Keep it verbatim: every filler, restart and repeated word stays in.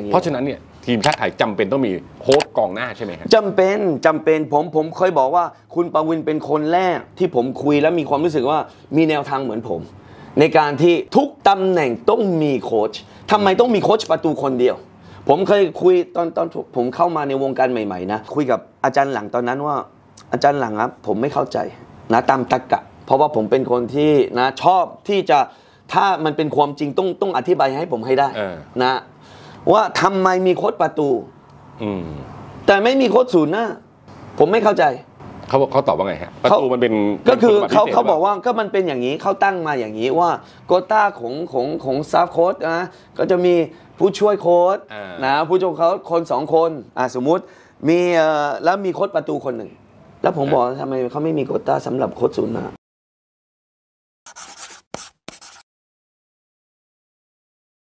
เพราะฉะนั้นเนี่ยทีมชาติไทยจำเป็นต้องมีโค้ชกองหน้าใช่ไหมครับจำเป็นจำเป็นผมผมเคยบอกว่าคุณประวินเป็นคนแรกที่ผมคุยแล้วมีความรู้สึกว่ามีแนวทางเหมือนผมในการที่ทุกตำแหน่งต้องมีโค้ชทำไมต้องมีโค้ชประตูคนเดียวผมเคยคุยตอนตอนผมเข้ามาในวงการใหม่ๆนะคุยกับอาจารย์หลังตอนนั้นว่าอาจารย์หลังครับผมไม่เข้าใจนะตามตรรกะเพราะว่าผมเป็นคนที่นะชอบที่จะถ้ามันเป็นความจริงต้องต้องอธิบายให้ผมให้ได้นะว่าทำไมมีโค้ชประตูแต่ไม่มีโค้ชศูนย์หน้าผมไม่เข้าใจเขาเขาตอบว่าไงฮะประตูมันเป็นก็คือเขาเขาบอกว่าก็มันเป็นอย่างนี้เขาตั้งมาอย่างนี้ว่าโกต้าของของของซาฟโค้ชนะก็จะมีผู้ช่วยโค้ชนะผู้ช่วยเขาคนสองคนอ่าสมมุติมีเอ่อแล้วมีโค้ชประตูคนหนึ่งแล้วผมบอกทำไมเขาไม่มีโกต้าสำหรับโค้ชศูนย์หน้า